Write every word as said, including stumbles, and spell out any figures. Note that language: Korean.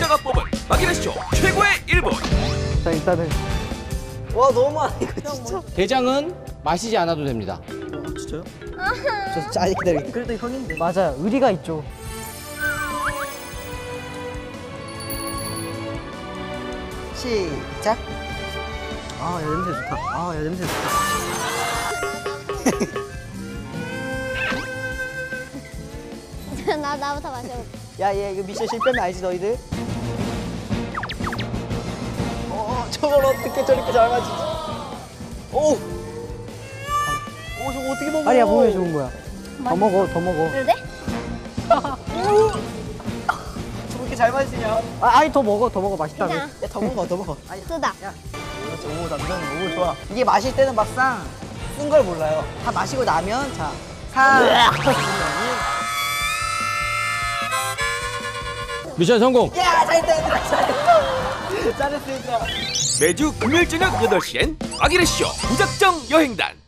시청자가 뽑은 박일의 쇼 최고의 일 분. 자, 일단은 와 너무 많아 이거 진짜. 게장은 마시지 않아도 됩니다. 진짜요? 저 진짜 아직 기다려. 그래도 형인데. 맞아요. 의리가 있죠. 시작. 아, 야 냄새 좋다. 아, 야 냄새 좋다. 나 나부터 마셔볼게. 야, 얘 이거 미션 실패면 알지 너희들? 어, 저걸 어떻게 저렇게 잘 맞추지? 오, 오, 저거 어떻게 먹어? 아니야, 몸에 좋은 거야. 더 먹어, 더 먹어. 그래? 저렇게 잘 맞으냐? 아, 아니 더 먹어, 더 먹어. 맛있다며. 괜찮아. 야, 더 먹어, 더 먹어. 아니, 쓰다. 야, 그렇지. 오, 나 이건 너무 좋아. 이게 마실 때는 막상 쓴 걸 몰라요. 다 마시고 나면 자, 삼. 미션 성공. 야, 잘했다, 얘들아, 잘했다. 잘했어, 얘들아. 매주 금요일 저녁 여덟 시엔 박일의 쇼 무작정 여행단.